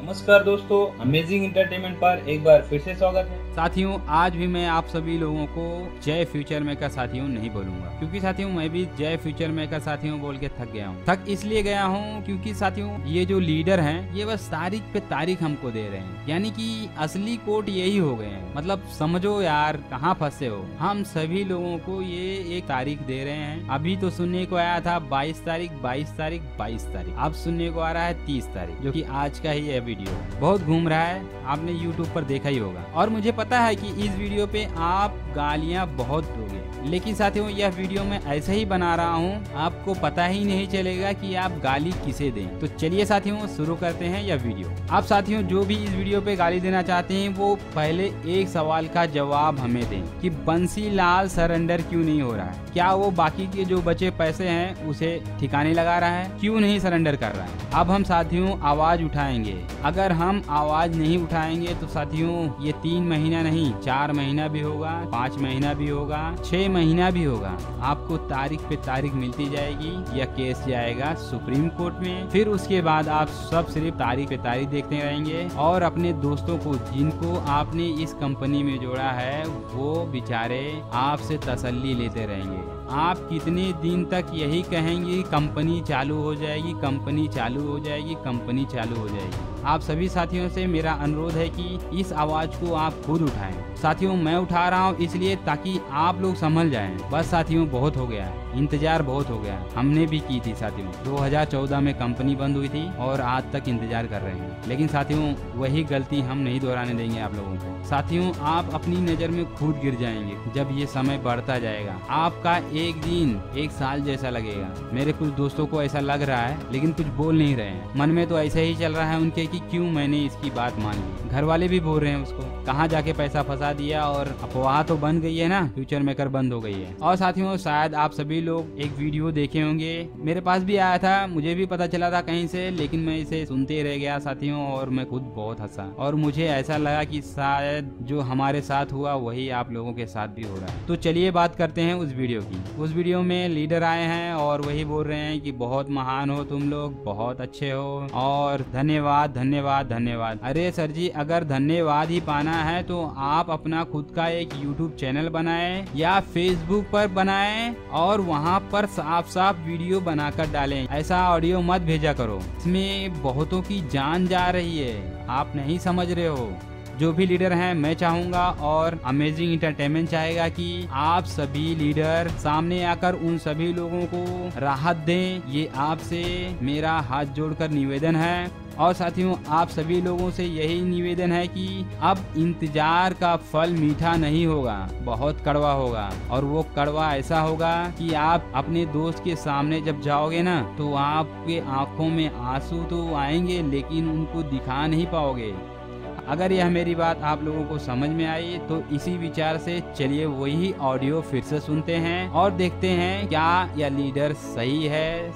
नमस्कार दोस्तों, amazing entertainment पर एक बार फिर से स्वागत है। साथियों, आज भी मैं आप सभी लोगों को जय फ्यूचर मेकर साथियों नहीं बोलूंगा, क्योंकि साथियों मैं भी जय फ्यूचर मेकर साथियों बोल के थक गया हूँ। थक इसलिए गया हूँ क्योंकि साथियों ये जो लीडर हैं ये बस तारीख पे तारीख हमको दे रहे हैं, यानी कि असली कोट यही हो गए हैं। मतलब समझो यार कहाँ फंसे हो। हम सभी लोगों को ये एक तारीख दे रहे हैं। अभी तो सुनने को आया था 22 तारीख 22 तारीख 22 तारीख, अब सुनने को आ रहा है 30 तारीख, जो कि आज का ही है। वीडियो बहुत घूम रहा है, आपने YouTube पर देखा ही होगा। और मुझे पता है कि इस वीडियो पे आप गालियां बहुत दोगे, लेकिन साथियों यह वीडियो मैं ऐसे ही बना रहा हूँ, आपको पता ही नहीं चलेगा कि आप गाली किसे दें। तो चलिए साथियों शुरू करते हैं यह वीडियो। आप साथियों जो भी इस वीडियो पे गाली देना चाहते हैं वो पहले एक सवाल का जवाब हमें दें कि बंसीलाल सरेंडर क्यों नहीं हो रहा है। क्या वो बाकी के जो बचे पैसे हैं उसे ठिकाने लगा रहा है? क्यों नहीं सरेंडर कर रहा है? अब हम साथियों आवाज उठाएंगे। अगर हम आवाज नहीं उठाएंगे तो साथियों ये 3 महीना नहीं 4 महीना भी होगा, 5 महीना भी होगा, 6 महीना भी होगा, आपको तारीख पे तारीख मिलती जाएगी। यह केस जाएगा सुप्रीम कोर्ट में। फिर उसके बाद आप सब सिर्फ तारीख पे तारीख देखते रहेंगे और अपने दोस्तों को जिनको आपने इस कंपनी में जोड़ा है वो बेचारे आपसे तसल्ली लेते रहेंगे। आप कितने दिन तक यही कहेंगे कंपनी चालू हो जाएगी, कंपनी चालू हो जाएगी, कंपनी चालू हो जाएगी। आप सभी साथियों से मेरा अनुरोध है कि इस आवाज को आप खुद उठाएं। साथियों मैं उठा रहा हूं इसलिए ताकि आप लोग संभल जाएं। बस साथियों बहुत हो गया, इंतजार बहुत हो गया। हमने भी की थी साथियों, 2014 में कंपनी बंद हुई थी और आज तक इंतजार कर रहे हैं। लेकिन साथियों वही गलती हम नहीं दोहराने देंगे आप लोगों को। साथियों आप अपनी नजर में खुद गिर जाएंगे जब ये समय बढ़ता जाएगा। आपका एक दिन 1 साल जैसा लगेगा। मेरे कुछ दोस्तों को ऐसा लग रहा है लेकिन कुछ बोल नहीं रहे हैं। मन में तो ऐसा ही चल रहा है उनके कि क्यों मैंने इसकी बात मान ली। घर वाले भी बोल रहे हैं उसको कहाँ जाके पैसा फंसा दिया, और अफवाह तो बन गई है ना, फ्यूचर मेकर बंद हो गई है। और साथियों शायद आप सभी लोग एक वीडियो देखे होंगे, मेरे पास भी आया था, मुझे भी पता चला था कहीं से, लेकिन मैं इसे सुनते रह गया साथियों और मैं खुद बहुत हंसा। और मुझे ऐसा लगा कि शायद जो हमारे साथ हुआ वही आप लोगों के साथ भी हो रहा है। तो चलिए बात करते हैं उस वीडियो की। उस वीडियो में लीडर आए हैं और वही बोल रहे हैं कि बहुत महान हो तुम लोग, बहुत अच्छे हो और धन्यवाद धन्यवाद धन्यवाद। अरे सर जी, अगर धन्यवाद ही पाना है तो आप अपना खुद का एक YouTube चैनल बनाएं या Facebook पर बनाएं और वहां पर साफ साफ वीडियो बनाकर डालें। ऐसा ऑडियो मत भेजा करो, इसमें बहुतों की जान जा रही है, आप नहीं समझ रहे हो। जो भी लीडर हैं मैं चाहूंगा और अमेजिंग एंटरटेनमेंट चाहेगा कि आप सभी लीडर सामने आकर उन सभी लोगों को राहत दें। ये आपसे मेरा हाथ जोड़कर निवेदन है। और साथियों आप सभी लोगों से यही निवेदन है कि अब इंतजार का फल मीठा नहीं होगा, बहुत कड़वा होगा। और वो कड़वा ऐसा होगा कि आप अपने दोस्त के सामने जब जाओगे ना तो आपके आंखों में आंसू तो आएंगे लेकिन उनको दिखा नहीं पाओगे। अगर यह मेरी बात आप लोगों को समझ में आई तो इसी विचार से चलिए वही ऑडियो फिर से सुनते हैं और देखते हैं क्या यह लीडर सही है,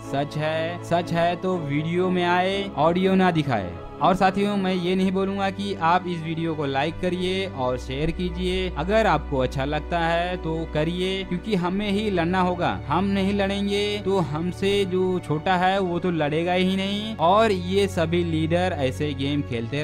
सच है तो वीडियो में आए, ऑडियो ना दिखाए। और साथियों मैं ये नहीं बोलूंगा कि आप इस वीडियो को लाइक करिए और शेयर कीजिए। अगर आपको अच्छा लगता है तो करिए, क्योंकि हमें ही लड़ना होगा। हम नहीं लड़ेंगे तो हमसे जो छोटा है वो तो लड़ेगा ही नहीं। और ये सभी लीडर ऐसे गेम खेलते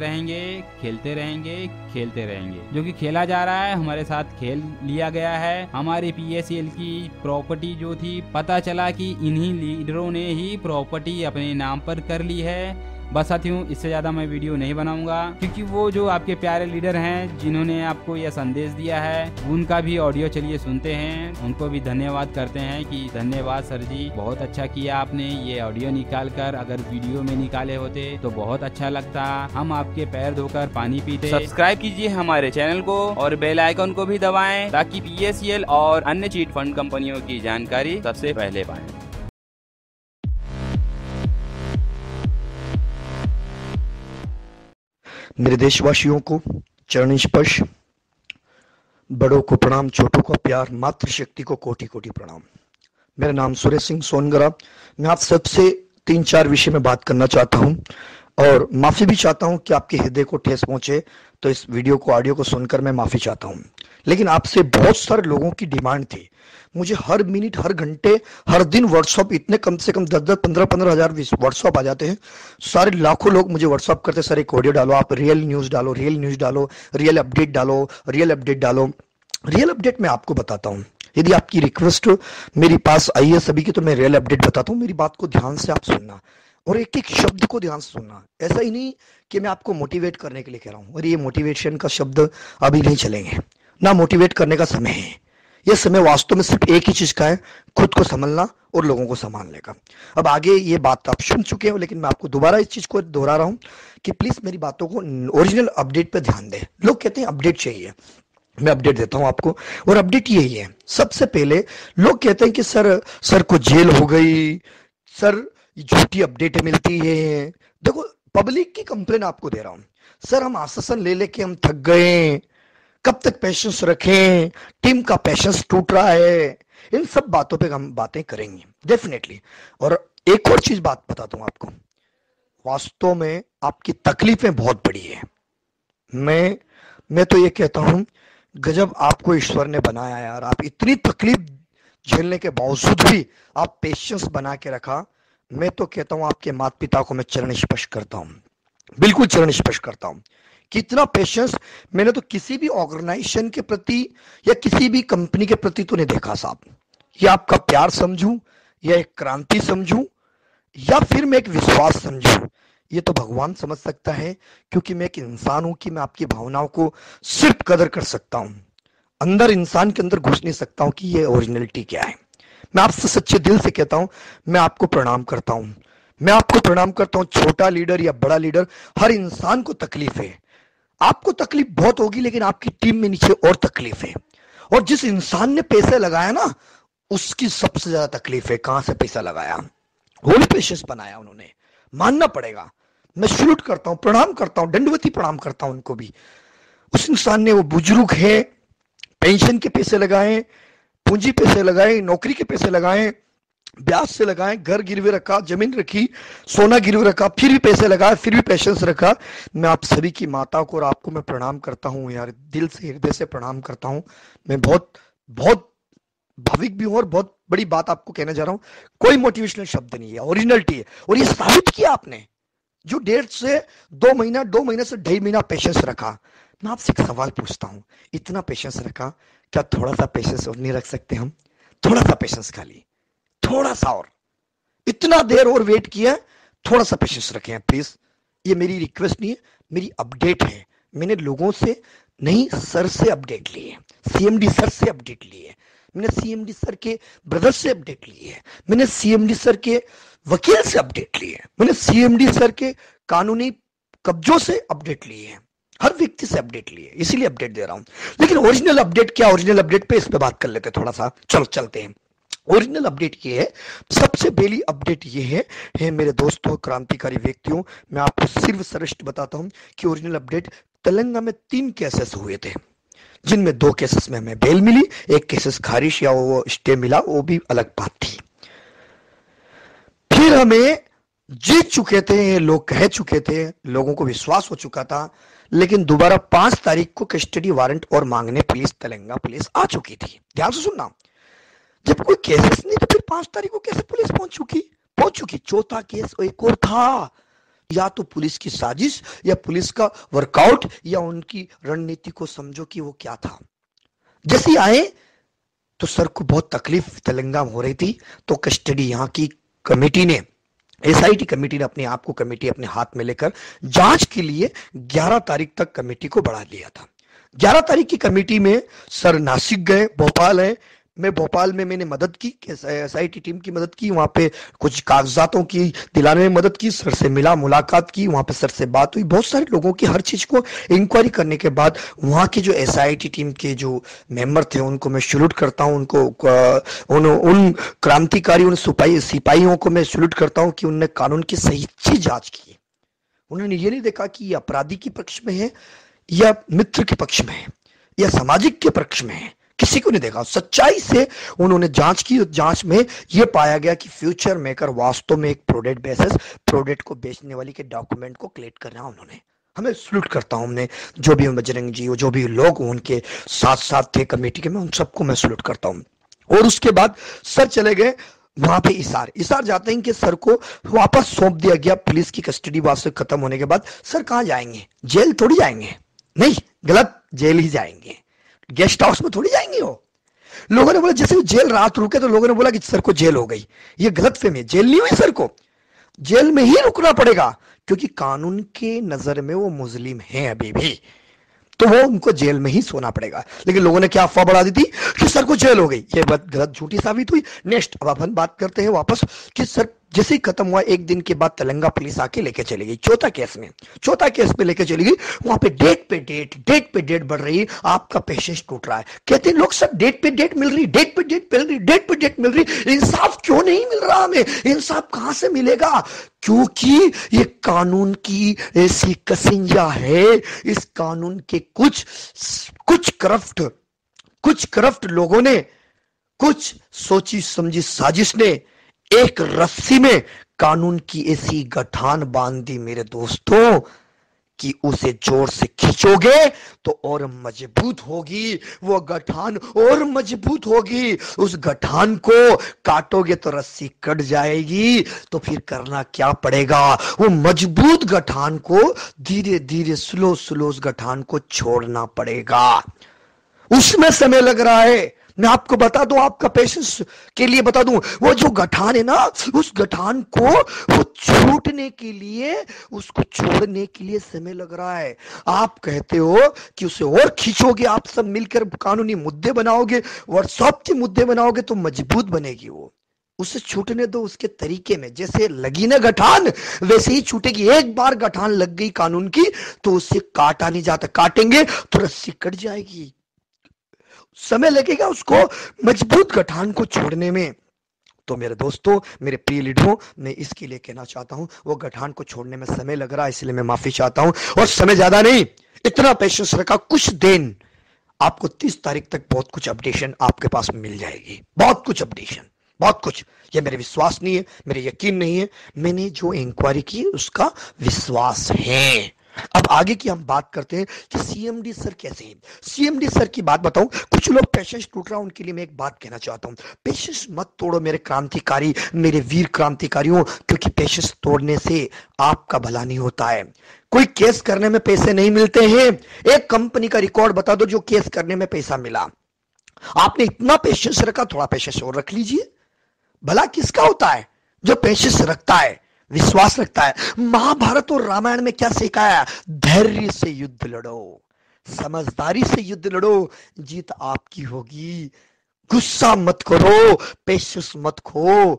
रहेंगे, जो कि खेला जा रहा है, हमारे साथ खेल लिया गया है। हमारे PSL की प्रॉपर्टी जो थी, पता चला कि इन्हीं लीडरों ने ही प्रॉपर्टी अपने नाम पर कर ली है। बस साथियों इससे ज्यादा मैं वीडियो नहीं बनाऊंगा, क्योंकि वो जो आपके प्यारे लीडर हैं जिन्होंने आपको यह संदेश दिया है उनका भी ऑडियो चलिए सुनते हैं। उनको भी धन्यवाद करते हैं कि धन्यवाद सर जी, बहुत अच्छा किया आपने ये ऑडियो निकाल कर। अगर वीडियो में निकाले होते तो बहुत अच्छा लगता, हम आपके पैर धोकर पानी पीते। सब्सक्राइब कीजिए हमारे चैनल को और बेल आइकन को भी दबाएं ताकि PSL और अन्य चीट फंड कंपनियों की जानकारी सबसे पहले पाएं। मेरे देशवासियों को चरण स्पर्श, बड़ों को प्रणाम, छोटों को प्यार, मातृशक्ति को कोटि कोटि प्रणाम। मेरा नाम सुरेश सिंह सोनगरा। मैं आप सबसे 3-4 विषय में बात करना चाहता हूं और माफी भी चाहता हूं कि आपके हृदय को ठेस पहुंचे। तो इस वीडियो को, ऑडियो को सुनकर मैं माफी चाहता हूं। लेकिन आपसे बहुत सारे लोगों की डिमांड थी, मुझे हर मिनट, हर घंटे, हर दिन व्हाट्सअप, इतने कम से कम 10-10, 15-15 हजार व्हाट्सअप आ जाते हैं। सारे लाखों लोग मुझे व्हाट्सअप करते, सर एक ऑडियो डालो, आप रियल न्यूज डालो, रियल न्यूज डालो, रियल अपडेट डालो, रियल अपडेट डालो। रियल अपडेट मैं आपको बताता हूं, यदि आपकी रिक्वेस्ट मेरे पास आई है सभी की, तो मैं रियल अपडेट बताता हूं। मेरी बात को ध्यान से आप सुनना और एक एक शब्द को ध्यान से सुनना। ऐसा ही नहीं कि मैं आपको मोटिवेट करने के लिए कह रहा हूं, और ये मोटिवेशन का शब्द अभी नहीं चलेंगे, ना मोटिवेट करने का समय है। यह समय वास्तव में सिर्फ एक ही चीज का है, खुद को संभलना और लोगों को संभालने का। अब आगे ये बात आप सुन चुके हो, लेकिन मैं आपको दोबारा इस चीज को दोहरा रहा हूं कि प्लीज मेरी बातों को ओरिजिनल अपडेट पे ध्यान दें। लोग कहते हैं अपडेट चाहिए, मैं अपडेट देता हूं आपको, और अपडेट यही है। सबसे पहले लोग कहते हैं कि सर को जेल हो गई, सर झूठी अपडेट मिलती है। देखो, पब्लिक की कंप्लेन आपको दे रहा हूं, सर हम आश्वासन ले लेके हम थक गए, कब तक पेशेंस रखें, टीम का पेशेंस टूट रहा है। इन सब बातों पे हम बातें करेंगे डेफिनेटली। और एक और चीज बात बताता हूं आपको, वास्तव में आपकी तकलीफें बहुत बड़ी है। मैं तो ये कहता हूं, गजब आपको ईश्वर ने बनाया यार। आप इतनी तकलीफ झेलने के बावजूद भी आप पेशेंस बना के रखा। मैं तो कहता हूं आपके माता पिता को मैं चरण स्पर्श करता हूं, बिल्कुल चरण स्पर्श करता हूं। कितना पेशेंस मैंने तो किसी भी ऑर्गेनाइजेशन के प्रति या किसी भी कंपनी के प्रति तो नहीं देखा साहब। या आपका प्यार समझूं, या एक क्रांति समझूं, या फिर मैं एक विश्वास समझूं, ये तो भगवान समझ सकता है, क्योंकि मैं एक इंसान हूं कि मैं आपकी भावनाओं को सिर्फ कदर कर सकता हूं। अंदर इंसान के अंदर घुस नहीं सकता हूं कि ये ओरिजिनलिटी क्या है। मैं आपसे सच्चे दिल से कहता हूं, मैं आपको प्रणाम करता हूं, मैं आपको प्रणाम करता हूं। छोटा लीडर या बड़ा लीडर, हर इंसान को तकलीफ है। आपको तकलीफ बहुत होगी, लेकिन आपकी टीम में नीचे और तकलीफ है। और जिस इंसान ने पैसे लगाया ना, उसकी सबसे ज्यादा तकलीफ है। कहां से पैसा लगाया, होली पेशेंस बनाया उन्होंने, मानना पड़ेगा। मैं सल्यूट करता हूं, प्रणाम करता हूं, दंडवती प्रणाम करता हूं उनको भी। उस इंसान ने, वो बुजुर्ग है, पेंशन के पैसे लगाए, पूंजी पैसे लगाए, नौकरी के पैसे लगाए, ब्याज से लगाए, घर गिरवे रखा, जमीन रखी, सोना गिरवे रखा, फिर भी पैसे लगाए, फिर भी पेशेंस रखा। मैं आप सभी की माता को और आपको मैं प्रणाम करता हूं यार, दिल से, हृदय से प्रणाम करता हूं। मैं बहुत बहुत भाविक भी हूं और बहुत बड़ी बात आपको कहने जा रहा हूं। कोई मोटिवेशनल शब्द नहीं है, ओरिजिनलिटी है। और ये साबित किया आपने, जो 1.5 से 2 महीना, 2 महीने से 2.5 महीना पेशेंस रखा। मैं आपसे एक सवाल पूछता हूं, इतना पेशेंस रखा, क्या थोड़ा सा पेशेंस और नहीं रख सकते हम? थोड़ा सा पेशेंस, खाली थोड़ा सा और। इतना देर और वेट किया, थोड़ा सा पेशेंस रखें प्लीज। ये मेरी रिक्वेस्ट नहीं है, मेरी अपडेट है। मैंने लोगों से नहीं, सर से अपडेट ली है, सीएमडी सर से अपडेट ली है, मैंने सीएमडी सर के ब्रदर से अपडेट ली है, मैंने सीएमडी सर के वकील से अपडेट ली है, मैंने सीएमडी सर के कानूनी कब्जों से अपडेट ली है, हर व्यक्ति से अपडेट ली है, इसीलिए अपडेट दे रहा हूं। लेकिन ओरिजिनल अपडेट क्या, ओरिजिनल अपडेट पे इस पे बात कर लेते हैं थोड़ा सा, चलो चलते हैं। ओरिजिनल अपडेट ये है, सबसे पहली अपडेट ये है मेरे दोस्तों, क्रांतिकारी व्यक्तियों, मैं आपको सिर्फ सर्वश्रेष्ठ बताता हूं कि ओरिजिनल अपडेट, तेलंगाना में 3 केसेस हुए थे, जिनमें 2 केसेस में हमें बेल मिली, एक केसेस खारिज या वो स्टे मिला, वो भी अलग बात थी। फिर हमें जीत चुके थे, लोग कह चुके थे, लोगों को विश्वास हो चुका था, लेकिन दोबारा 5 तारीख को कस्टडी वारंट और मांगने पुलिस, तेलंगाना पुलिस आ चुकी थी। ध्यान से सुनना, जब कोई केसेस नहीं तो फिर 5 तारीख को कैसे पुलिस पहुंच चुकी? चौथा केस एक और था। या तो पुलिस की साजिश, या पुलिस का वर्कआउट, या उनकी रणनीति को समझो कि वो क्या था। जैसे आए तो सर को बहुत तकलीफ तेलंगाना हो रही थी, तो कस्टडी यहाँ की कमेटी ने, एसआईटी कमेटी ने अपने आप को, कमेटी अपने हाथ में लेकर जांच के लिए 11 तारीख तक कमेटी को बढ़ा लिया था। 11 तारीख की कमेटी में सर नासिक गए, भोपाल है, मैं भोपाल में मैंने मदद की, एसआईटी टीम की मदद की, वहां पे कुछ कागजातों की दिलाने में मदद की, सर से मिला, मुलाकात की, वहां पे सर से बात हुई, बहुत सारे लोगों की हर चीज को इंक्वायरी करने के बाद वहां के जो एसआईटी टीम के जो मेंबर थे उनको मैं सैल्यूट करता हूं, उन क्रांतिकारी, उन सिपाहियों को मैं सैल्यूट करता हूं कि उन्होंने कानून की सही जांच की। उन्होंने ये नहीं देखा कि ये अपराधी के पक्ष में है या मित्र के पक्ष में है या सामाजिक के पक्ष में है, किसी को नहीं देखा। सच्चाई से उन्होंने जांच की, जांच में यह पाया गया कि फ्यूचर मेकर वास्तव में एक प्रोडक्ट बेसिस, प्रोडक्ट को बेचने वाली के डॉक्यूमेंट को कलेक्ट कर रहा उन्होंने, हमें सल्यूट करता हूं। हमने जो भी बजरंग जी जो भी लोग उनके साथ साथ थे कमेटी के, मैं उन सबको मैं सल्यूट करता हूं। और उसके बाद सर चले गए वहां पे इसार जाते हैं कि सर को वापस सौंप दिया गया पुलिस की कस्टडी वापस खत्म होने के बाद। सर कहां जाएंगे? जेल थोड़ी जाएंगे, नहीं गलत, जेल ही जाएंगे, गेस्ट हाउस में थोड़ी जाएंगे। वो लोगों ने बोला जैसे वो जेल रात रुके तो लोगों ने बोला कि सर को जेल हो गई। ये गलत फहमी, जेल नहीं हुई, सर को जेल में ही रुकना पड़ेगा क्योंकि कानून के नजर में वो मुस्लिम हैं अभी भी, तो वो उनको जेल में ही सोना पड़ेगा। लेकिन लोगों ने क्या अफवाह बढ़ा दी थी कि सर को जेल हो गई, ये बात गलत झूठी साबित हुई। नेक्स्ट अब अपन बात करते हैं वापस कि सर जैसे ही खत्म हुआ एक दिन के बाद तेलंगा पुलिस आके लेके चली गई चौथा केस में लेके चली गई। वहां पे डेट पे डेट बढ़ रही है, आपका पेशेंस टूट रहा है। कहते हैं लोग सर डेट पे डेट मिल रही, डेट मिल रही, इंसाफ क्यों नहीं मिल रहा हमें? इंसाफ कहां से मिलेगा? क्योंकि ये कानून की ऐसी कसिंजा है, इस कानून के कुछ करप्ट लोगों ने, कुछ सोची समझी साजिश ने एक रस्सी में कानून की ऐसी गठान बांध दी मेरे दोस्तों कि उसे जोर से खींचोगे तो और मजबूत होगी वो गठान, और मजबूत होगी। उस गठान को काटोगे तो रस्सी कट जाएगी। तो फिर करना क्या पड़ेगा? वो मजबूत गठान को धीरे धीरे स्लो उस गठान को छोड़ना पड़ेगा। उसमें समय लग रहा है। मैं आपको बता दूं, आपका पेशेंस के लिए बता दूं, वो जो गठान है ना, उस गठान को वो छूटने के लिए, उसको छोड़ने के लिए समय लग रहा है। आप कहते हो कि उसे और खींचोगे, आप सब मिलकर कानूनी मुद्दे बनाओगे, व्हाट्सएप के मुद्दे बनाओगे तो मजबूत बनेगी वो। उसे छूटने दो उसके तरीके में, जैसे लगी ना गठान वैसे ही छूटेगी। एक बार गठान लग गई कानून की तो उसे काटा नहीं जाता, काटेंगे तो रस्सी कट जाएगी, समय लगेगा उसको मजबूत गठान को छोड़ने में। तो मेरे दोस्तों, मेरे प्रिय लीडरों, मैं इसके लिए कहना चाहता हूं वो गठान को छोड़ने में समय लग रहा है, इसलिए मैं माफी चाहता हूं। और समय ज्यादा नहीं, इतना पेशेंस रखा, कुछ दिन आपको 30 तारीख तक बहुत कुछ अपडेशन आपके पास मिल जाएगी, बहुत कुछ अपडेशन, बहुत कुछ। ये मेरे विश्वास नहीं है, मेरे यकीन नहीं है, मैंने जो इंक्वायरी की उसका विश्वास है। अब आगे की हम बात करते हैं कि सीएमडी सर कैसे हैं। सीएमडी सर की बात बताऊं, कुछ लोग पेशेंस टूट रहा है उनके लिए मैं एक बात कहना चाहता हूं, पेशेंस मत तोड़ो मेरे क्रांतिकारी, मेरे वीर क्रांतिकारियों, क्योंकि पेशेंस तोड़ने से आपका भला नहीं होता है। कोई केस करने में पैसे नहीं मिलते हैं। एक कंपनी का रिकॉर्ड बता दो जो केस करने में पैसा मिला। आपने इतना पेशेंस रखा, थोड़ा पेशेंस और रख लीजिए। भला किसका होता है? जो पेशेंस रखता है, विश्वास रखता है। महाभारत और रामायण में क्या सिखाया? धैर्य से युद्ध लड़ो, समझदारी से युद्ध लड़ो, जीत आपकी होगी। गुस्सा मत करो, पेशेंस मत खो।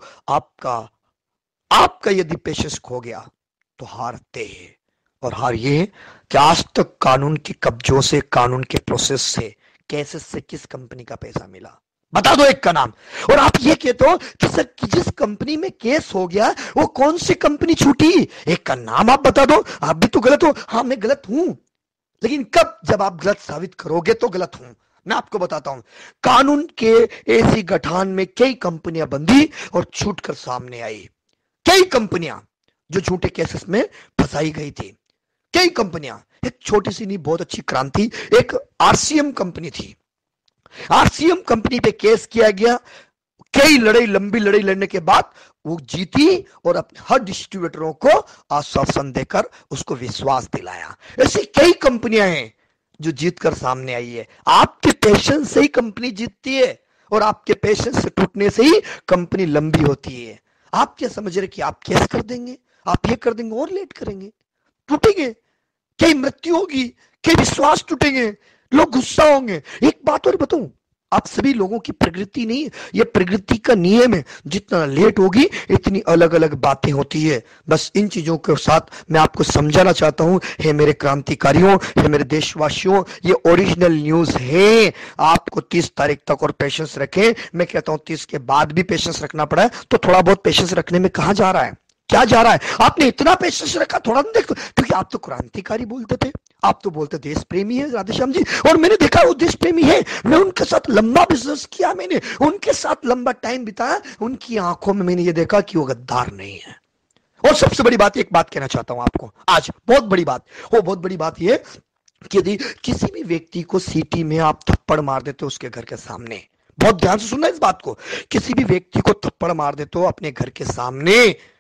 आपका यदि पेशेंस खो गया तो हारते हैं। और हार ये कि आज तक कानून के कब्जों से, कानून के प्रोसेस से, केसेस से किस कंपनी का पैसा मिला? बता दो एक का नाम। और आप ये कहते हो कि सर जिस कंपनी में केस हो गया वो कौन सी कंपनी छूटी? एक का नाम आप बता दो। आप भी तो गलत हो। हाँ मैं गलत हूं, लेकिन कब? जब आप गलत साबित करोगे तो गलत हूं। मैं आपको बताता हूं, कानून के ऐसी गठान में कई कंपनियां बंधी और छूटकर सामने आई। कई कंपनियां जो झूठे केसेस में फंसाई गई थी, कई कंपनियां। एक छोटी सी नहीं, बहुत अच्छी क्रांति, एक आरसीएम कंपनी थी। आरसीएम कंपनी पे केस किया गया। कई लंबी लड़ाई लड़ने के बाद वो जीती और अपने हर डिस्ट्रीब्यूटरों को आश्वासन देकर उसको विश्वास दिलाया। ऐसी कई कंपनियां हैं जो जीतकर सामने आई है। आपके पेशेंस से ही कंपनी जीतती है और आपके पेशेंस से टूटने से ही कंपनी लंबी होती है। आप क्या समझ रहे कि आप केस कर देंगे, आप ये कर देंगे और लेट करेंगे, टूटेंगे, कई मृत्यु होगी, कई विश्वास टूटेंगे, लोग गुस्सा होंगे। एक बात और बताऊं, आप सभी लोगों की प्रकृति नहीं है, ये प्रकृति का नियम है। जितना लेट होगी इतनी अलग अलग बातें होती है। बस इन चीजों के साथ मैं आपको समझाना चाहता हूं, हे मेरे क्रांतिकारियों, हे मेरे देशवासियों, ये ओरिजिनल न्यूज है। आपको 30 तारीख तक और पेशेंस रखें। मैं कहता हूं 30 के बाद भी पेशेंस रखना पड़ा है तो थोड़ा बहुत पेशेंस रखने में कहां जा रहा है, क्या जा रहा है? आपने इतना पेशेंस रखा, थोड़ा ना देखो, क्योंकि आप तो क्रांतिकारी बोलते थे, आप तो बोलते देश प्रेमी है राधेश्याम जी, और मैंने देखा वो देश प्रेमी है। मैं उनके साथ लंबा बिजनेस किया, मैंने उनके साथ लंबा टाइम बिताया, उनकी आंखों में मैंने ये देखा कि वो गद्दार नहीं है। और सबसे बड़ी बात, एक बात कहना चाहता हूं आपको आज, बहुत बड़ी बात, वो बहुत बड़ी बात ये कि यदि किसी भी व्यक्ति को सिटी में आप थप्पड़ मार देते हो उसके घर के सामने, बहुत ध्यान से सुनना इस बात को, किसी भी व्यक्ति को थप्पड़ मार देते हो अपने घर के सामने,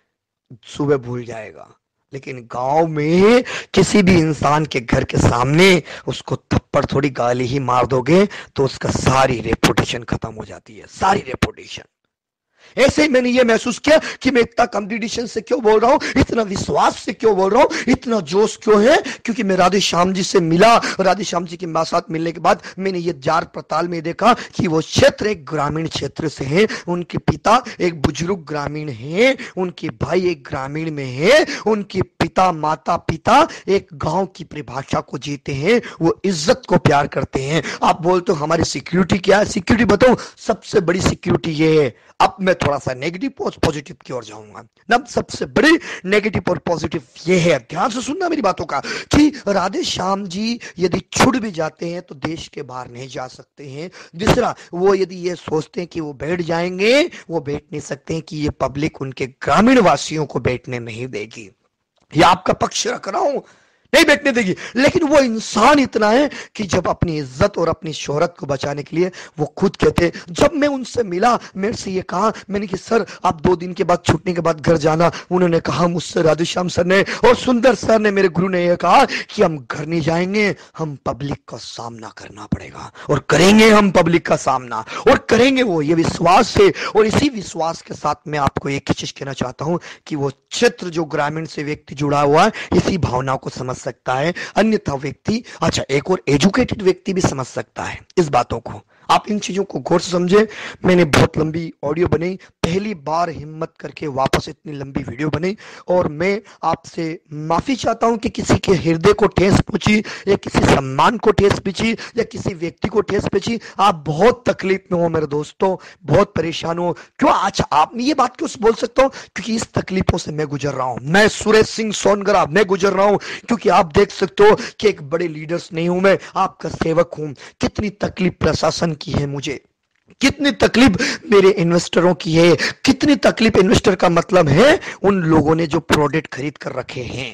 सुबह भूल जाएगा। लेकिन गांव में किसी भी इंसान के घर के सामने उसको थप्पड़ थोड़ी गाली ही मार दोगे तो उसका सारी रेपुटेशन खत्म हो जाती है, सारी रेपुटेशन। ऐसे ही मैंने ये महसूस किया कि मैं इतना कंपटीशन से क्यों बोल रहा हूं, इतना विश्वास से क्यों बोल रहा हूं, इतना जोश क्यों है, क्योंकि मैं राधे श्याम जी से मिला। राधे श्याम जी के साथ मिलने के बाद मैंने ये जार पड़ताल में देखा कि वो क्षेत्र एक ग्रामीण क्षेत्र से है, उनके पिता एक बुजुर्ग ग्रामीण है, उनके भाई एक ग्रामीण में है, उनके पिता माता पिता एक गांव की परिभाषा को जीते हैं, वो इज्जत को प्यार करते हैं। आप बोलते हो हमारी सिक्योरिटी क्या है, सिक्योरिटी बताओ, सबसे बड़ी सिक्योरिटी ये है। अब मैं थोड़ा सा नेगेटिव और पॉजिटिव की ओर जाऊंगा। अब सबसे बड़ी नेगेटिव और पॉजिटिव ये है, ध्यान से सुनना मेरी बातों का, कि राधे श्याम जी यदि छुड़ भी जाते हैं तो देश के बाहर नहीं जा सकते हैं। दूसरा, वो यदि ये सोचते हैं कि वो बैठ जाएंगे, वो बैठ नहीं सकते हैं कि ये पब्लिक उनके ग्रामीण वासियों को बैठने नहीं देगी। ये आपका पक्ष रख रहा हूं, नहीं बैठने देगी। लेकिन वो इंसान इतना है कि जब अपनी इज्जत और अपनी शोहरत को बचाने के लिए वो खुद कहते, जब मैं उनसे मिला मेरे से ये कहा, मैंने कि सर आप 2 दिन के बाद छुट्टी के बाद घर जाना। उन्होंने कहा मुझसे, राधे श्याम सर ने और सुंदर सर ने, मेरे गुरु ने यह कहा कि हम घर नहीं जाएंगे, हम पब्लिक का सामना करना पड़ेगा और करेंगे हम पब्लिक का सामना और करेंगे। वो ये विश्वास से, और इसी विश्वास के साथ मैं आपको एक ही चीज कहना चाहता हूं कि वो क्षेत्र जो ग्रामीण से व्यक्ति जुड़ा हुआ है इसी भावना को समझ सकता है, अन्यथा व्यक्ति, अच्छा एक और एजुकेटेड व्यक्ति भी समझ सकता है इस बातों को। आप इन चीजों को गौर से समझे। मैंने बहुत लंबी ऑडियो बनाई, पहली बार हिम्मत करके वापस इतनी लंबी वीडियो बनाई, और मैं आपसे माफी चाहता हूं कि किसी के हृदय को ठेस पहुंची या किसी सम्मान को ठेस पहुंची या किसी व्यक्ति को ठेस पहुंची। आप बहुत तकलीफ में हो मेरे दोस्तों, बहुत परेशान हो। क्यों? अच्छा आप ये बात क्यों बोल सकता हूं? क्योंकि इस तकलीफों से मैं गुजर रहा हूं। मैं सुरेश सिंह सोनगरा, मैं गुजर रहा हूं, क्योंकि आप देख सकते हो कि एक बड़े लीडर्स नहीं हूं, मैं आपका सेवक हूं। कितनी तकलीफ प्रशासन की है मुझे, कितनी तकलीफ मेरे इन्वेस्टरों की है, कितनी तकलीफ इन्वेस्टर का मतलब है उन लोगों ने जो प्रोडक्ट खरीद कर रखे हैं।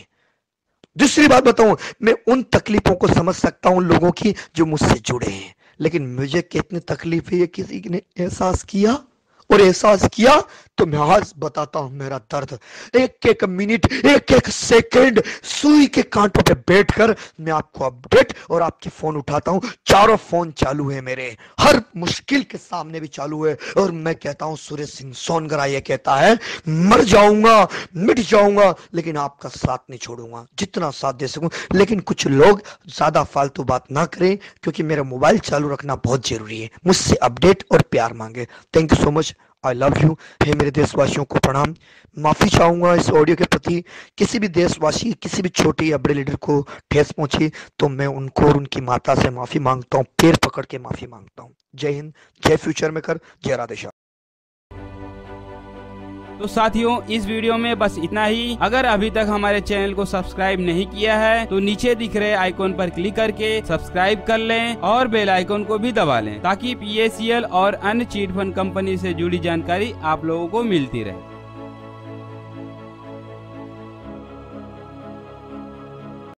दूसरी बात बताऊं, मैं उन तकलीफों को समझ सकता हूं लोगों की जो मुझसे जुड़े हैं, लेकिन मुझे कितनी तकलीफ है ये किसी ने एहसास किया, और एहसास किया तो मैं आज बताता हूं मेरा दर्द। एक एक मिनट, एक एक सेकंड सुई के कांटों पे बैठकर मैं आपको अपडेट और आपके फोन उठाता हूं। चारों फोन चालू है मेरे, हर मुश्किल के सामने भी चालू है, और मैं कहता हूं सुरेश सिंह सोनगरा ये कहता है मर जाऊंगा, मिट जाऊंगा, लेकिन आपका साथ नहीं छोड़ूंगा, जितना साथ दे सकूं। लेकिन कुछ लोग ज्यादा फालतू बात ना करें, क्योंकि मेरा मोबाइल चालू रखना बहुत जरूरी है। मुझसे अपडेट और प्यार मांगे। Thank you so much, I love you. हे मेरे देशवासियों को प्रणाम। माफी चाहूंगा इस ऑडियो के प्रति, किसी भी देशवासी, किसी भी छोटे या बड़े लीडर को ठेस पहुंची तो मैं उनको और उनकी माता से माफी मांगता हूं, पैर पकड़ के माफी मांगता हूं। जय हिंद, जय फ्यूचर मेकर, जय राधे श्याम। तो साथियों इस वीडियो में बस इतना ही। अगर अभी तक हमारे चैनल को सब्सक्राइब नहीं किया है तो नीचे दिख रहे आइकॉन पर क्लिक करके सब्सक्राइब कर लें और बेल आइकॉन को भी दबा लें, ताकि PACL और अन्य चीट फंड कंपनी से जुड़ी जानकारी आप लोगों को मिलती रहे।